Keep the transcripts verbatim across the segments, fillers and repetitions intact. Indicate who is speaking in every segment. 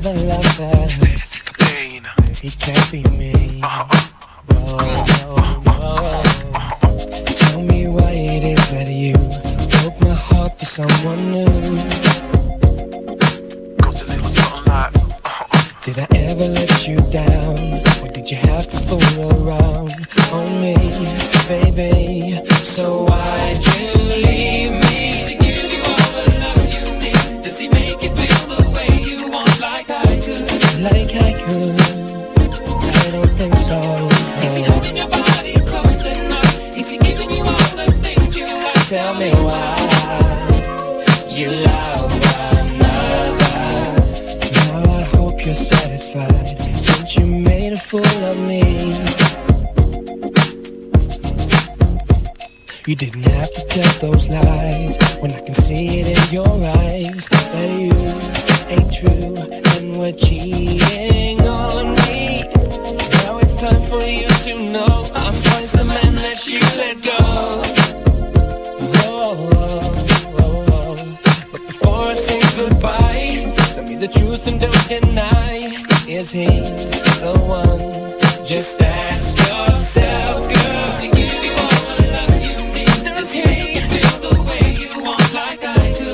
Speaker 1: another lover. He can't be me. No, no, no. Tell me why it is that you broke my heart for someone new.
Speaker 2: Goes a little something like.
Speaker 1: Did I ever let you down? Or did you have to fool around on me, baby? So why'd you leave me? Does he give you all the love you need? Does he make you feel the way you want like I could? Like I could? I don't think so. Is he holding your body close enough? Is he giving you all the things you like? Tell me why you love another. Now I hope you're satisfied since you made a fool of me. You didn't have to tell those lies when I can see it in your eyes that you ain't true and we're cheating on me. Now it's time for you to know I'm twice the man that you let go. Oh, oh, oh, oh. But before I say goodbye, tell me the truth and don't deny. Is he the one? Just ask yourself, girl. Does he give you all the love you need? Does he make you feel the way you want like I do?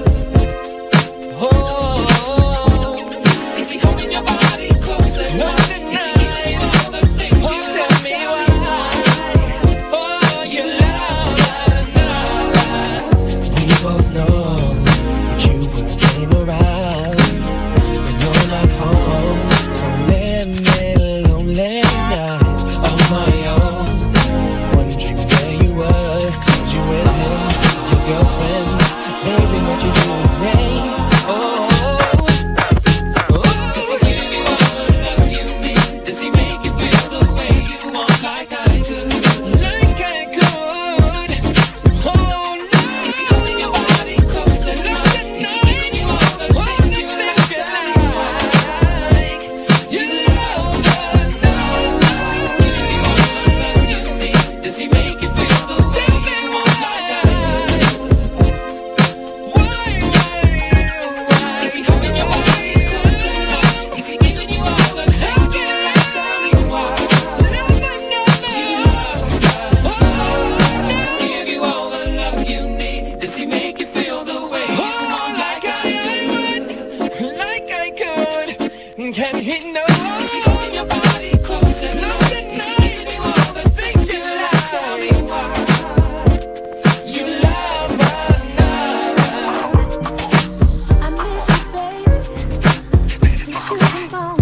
Speaker 1: Oh, oh, oh. Is he holding your body close enough? Is he giving you all the things you tell me why? Oh, you love another. We both know that you were playing around when you're not home. So many lonely nights on my own, wondering where you were. Was you with him, your girlfriend? Baby, what you doing, hey? Oh, oh. Does he give you all the love you need? Does he make you feel the way you want like I do? Like I could. Oh, no. Is he holding your body close enough? Is he giving you all the things you like? Tell me why you love another. Give you all the love you need. Does he make you feel the way you want like I do? Why, why, why? Is he holding your body close enough? Is he giving you all the things you like? Tell me why you love another. Give you all the love you need. Does he make you feel the way you want like I would? Like I could? Can he know? Is he holding your body close enough? Is he giving you all the things you like? Tell me why you love another.
Speaker 3: I miss you, baby. You should be gone.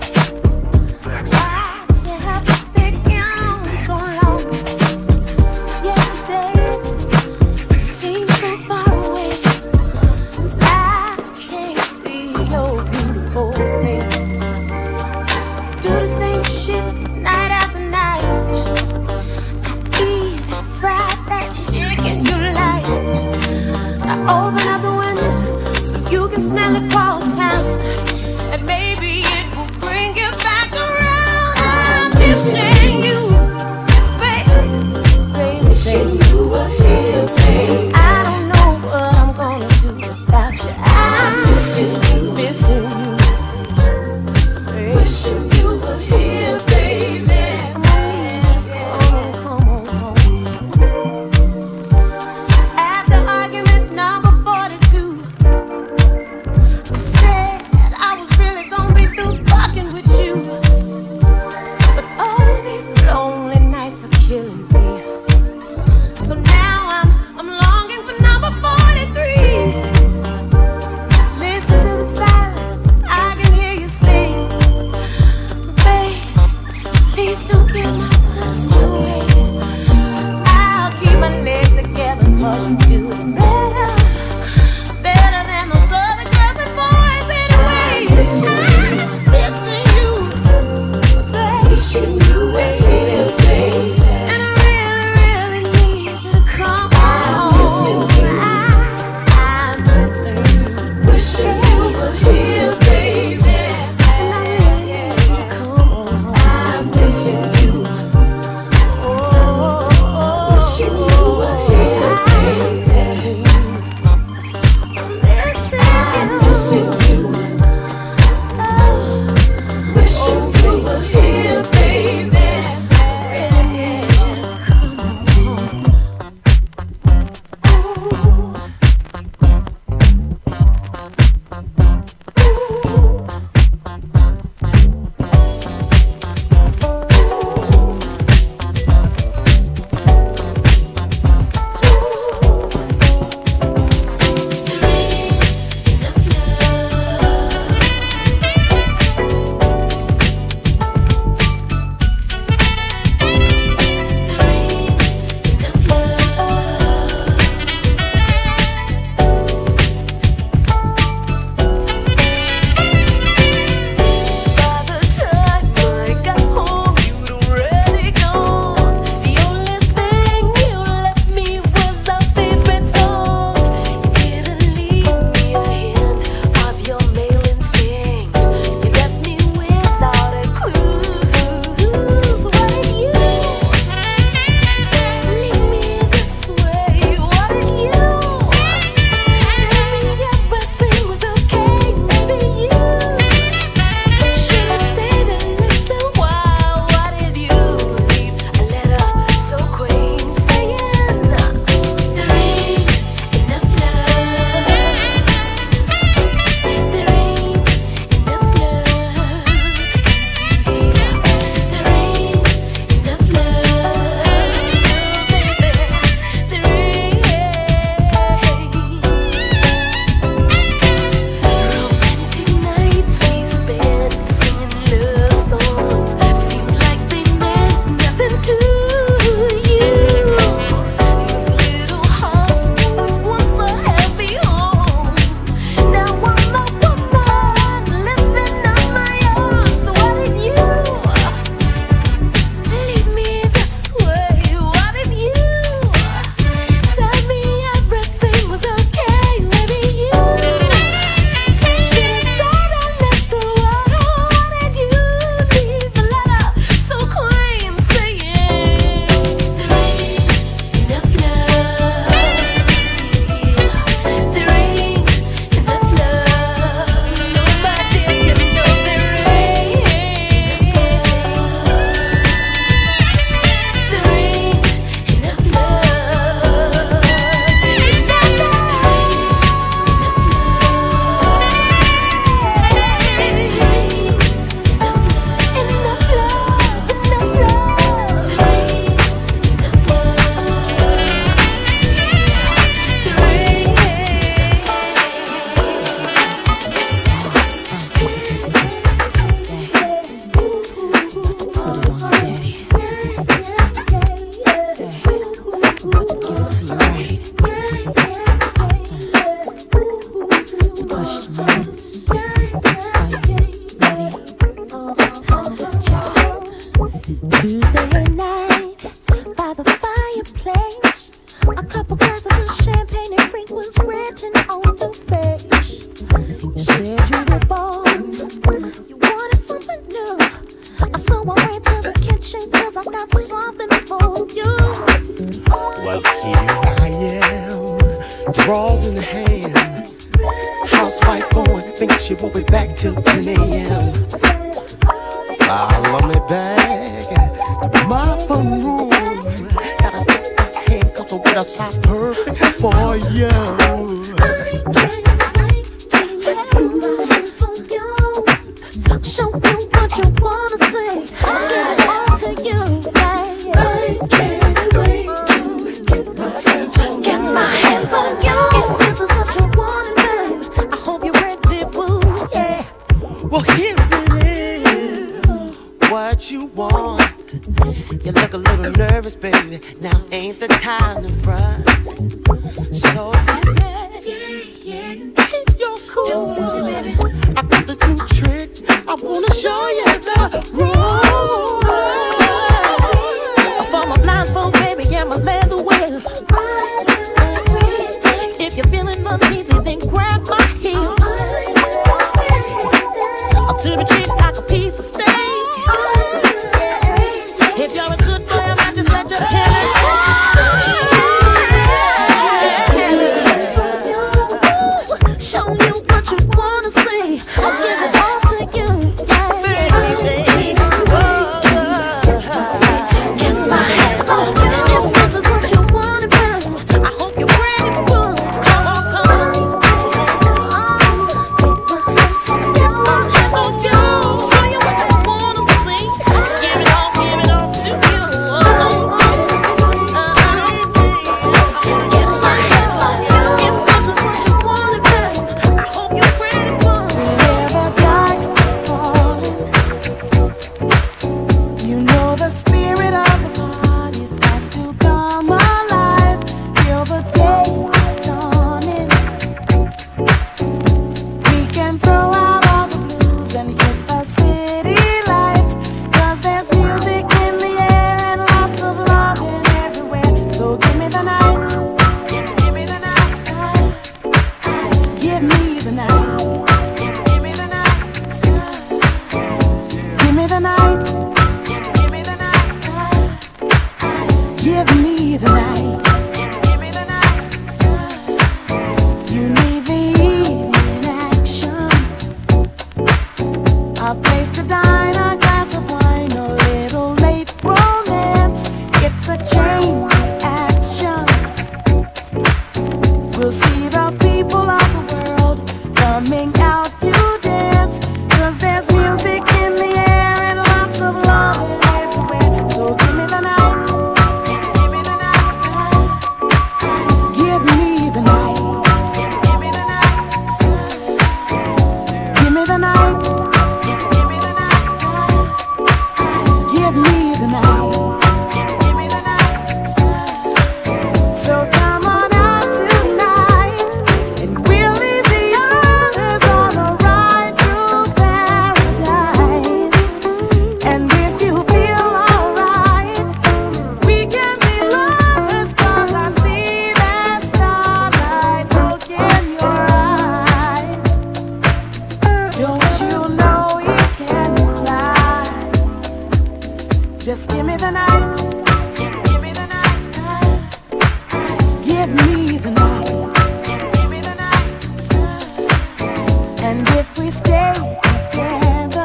Speaker 3: Why'd you have to stick around so long? Yesterday seemed so far away, 'cause I can't see your beautiful face. Do the same shit night after night. Eat, fry that chicken you like. I open up the window so you can smell it across town, and maybe it will bring you back around. I'm missing you, baby, baby, baby. You were here, baby. I don't know what I'm gonna do without you. I'm missing you, missing you, baby. Wishing you were here, baby. Come on, come on, come on. After argument number forty-two, I said questions. Are you ready? Check it. Tuesday night by the fireplace, a couple glasses of champagne and drink was written on the face. You said you were bored, you wanted something new, so I went to the kitchen 'cause I got something for you.
Speaker 2: Well, here I am, drawers in the hand, housewife going, think she won't be back till ten a m Follow me back to my fun room. Gotta stick my hand 'cause I wear a size perfect for you.
Speaker 3: Show you what you wanna see. I'll give it all to you. I can't wait to get my hands on you. Get my hands on you. If this is what you wanna do, I hope you're ready, boo. Yeah.
Speaker 2: Well, here it is, what you want. You look a little nervous, baby. Now ain't the time to run. So sit back, keep your cool. I got this new trick, I wanna show you the rules.
Speaker 3: For my blindfold, baby, yeah, my leather whip. If you're feeling uneasy, then grab my heels. I'll turn the trick like a piece of steak. If you're a good boy, I might just let your hair show you what you wanna see. I'll give it all to you. Get my hands on you. If this is what you wanna do, I hope you're ready for it. Come on, come on. Get my hands on you. Show you what you wanna see. Give it all, give it all to you. Get my hands on you. If this is what you wanna do, I hope you're ready for it.
Speaker 4: Whenever darkness falling, you know the spirit of the party starts to come alive till the day is dawning. We can throw out all the blues and hit the city lights, 'cause there's music in the air and lots of loving everywhere. So give me the night, give, give me the night, give me the night. Give me the night. Give me the night. Give me the night. Give me the night. Give me the night. You need the evening action. A place to dine, a glass of wine, a little late romance. It's a chain reaction. We'll see the people of the world coming out to dance, 'cause there's music in the air and lots of love everywhere. So give me the night, give me the night, give me the night, give me the night, give me the night, give me the night, give me the night, give me the night. So come on out tonight, and we'll leave the others on a ride through paradise. And if you feel alright, we can be lovers, 'cause I see that starlight look in your eyes. Don't you know we can fly? Just give me the night, give, give me the night, give me the night, give me the night. And if we stay together,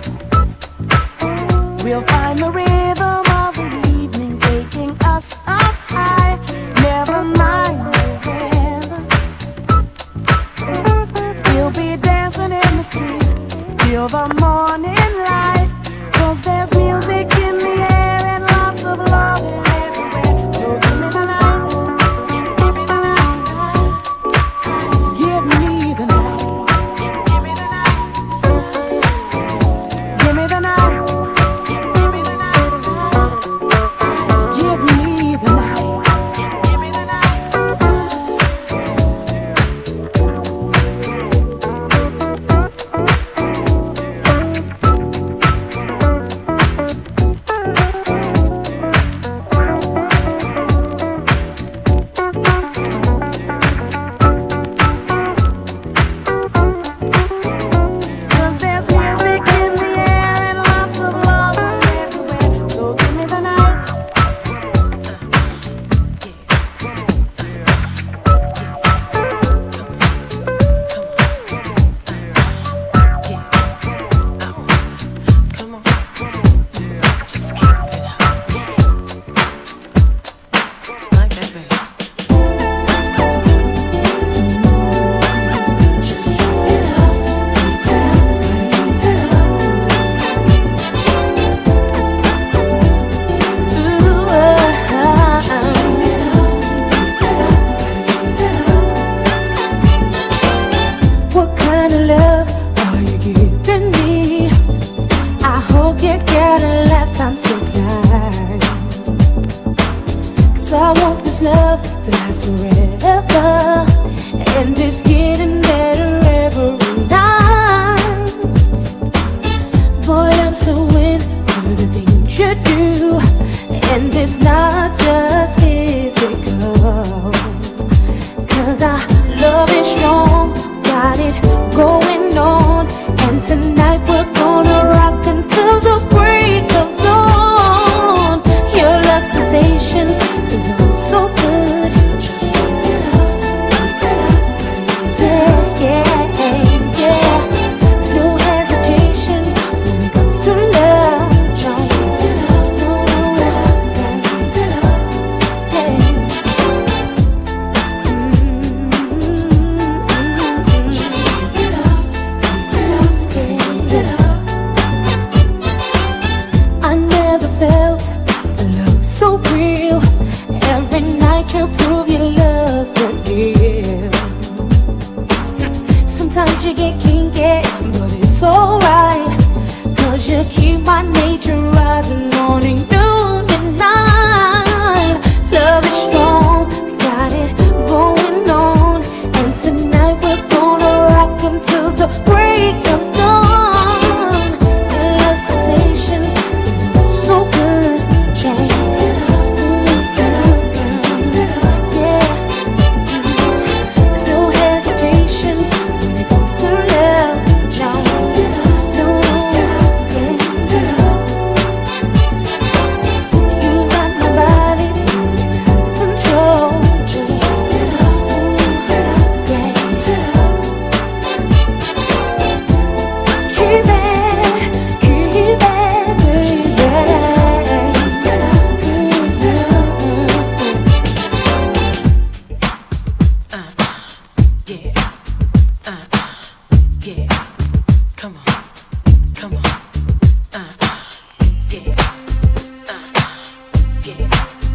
Speaker 4: we'll find the rhythm of the evening taking us up high. Never mind the weather, we'll be dancing in the street till the morning light, 'cause there's music in the air and lots of love everywhere. So give me the night, give, give me the night, give me the night, give, give me the night, give me the night, give, give me the night, give me the night, give, give me the night.
Speaker 3: what kind of love are you giving me? I hope you get a lifetime supply, 'cause I want this love to last forever, and it's getting better every night. Boy, I'm so into the things you do, and it's not just physical, 'cause our love is strong, got it going on, and tonight we're gonna rock until the break of dawn. Your love sensation is oh so good. Just keep it up, keep it up. Yeah, yeah, yeah. There's no hesitation when it comes to love. Just keep it up, no, no, no, keep it up, yeah. Just keep it up, keep it up, I never felt a love so real. Every night you prove your love's the deal. Sometimes you get kinky, but it's alright, 'cause you keep my nature rising morning, noon, and night. Love is strong, we got it going on, and tonight we're gonna rock until the break of dawn. Your love sensation is oh so good, yeah. Yeah. There's no hesitation when it comes to love, no, no, yeah. You got my body in control, just keep it up, yeah. Keep it, keep it, baby.
Speaker 2: Yeah, come on, come on, uh, yeah, uh, yeah.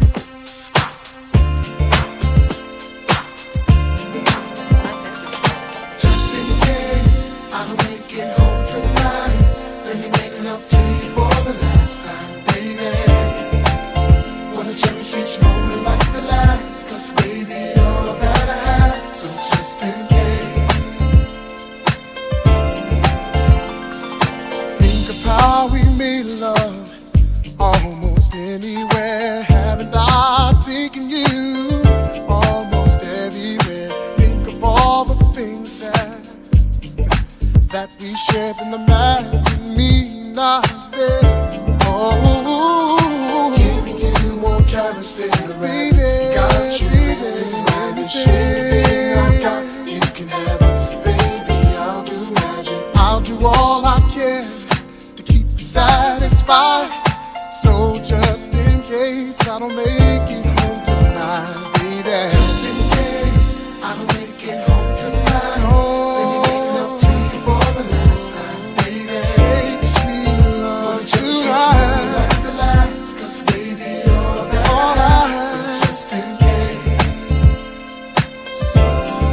Speaker 2: Just in case I don't make it home tonight, let me make love to you for the last time, baby. Wanna cherish each moment like the last, 'cause baby you're all that I have, so just in case. Think of how we made love almost anywhere. Haven't I taken you almost everywhere? Think of all the things that that we shared, and imagine me not there. Oh, giving you more carrots than the rest. Got you, baby, everything I got. You can have it, baby. I'll do magic. I'll do all I can to keep you satisfied. So just in case I don't make it home tonight, baby. Just in case I don't make it home tonight. No. Let me make love to you for the last time, baby. Make sweet love tonight. Like the last, 'cause baby you're that all I have. So just in case. So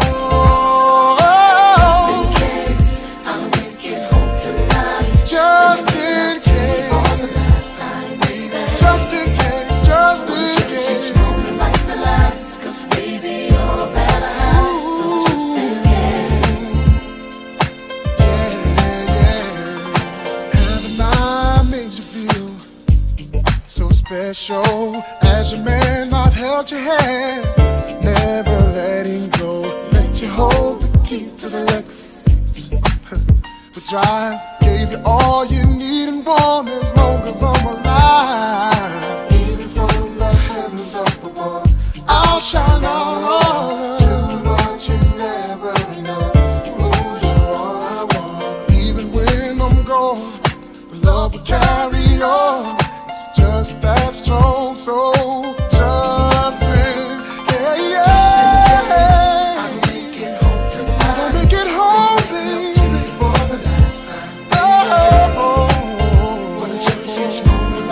Speaker 2: just in case I don't make it home tonight. Just in case. For the last time, baby. Just in case, just in case. Each moment like the last, 'cause baby you're that I have. So just in case. Yeah, yeah. Haven't I made you feel so special? As your man, I've held your hand, never letting go. Let you hold the keys to the Lexus. The drive, gave you all you need and want as long as I'm alive. Even from the heavens up above, I'll shine on. Too much is never enough. Ooh, you're all I want. Even when I'm gone, the love will carry on. It's just that strong, so just in, yeah, yeah. I don't make it home tonight. I don't make it home, baby. For the last time. Oh, oh, oh. Wanna cherish each moment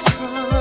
Speaker 4: sun.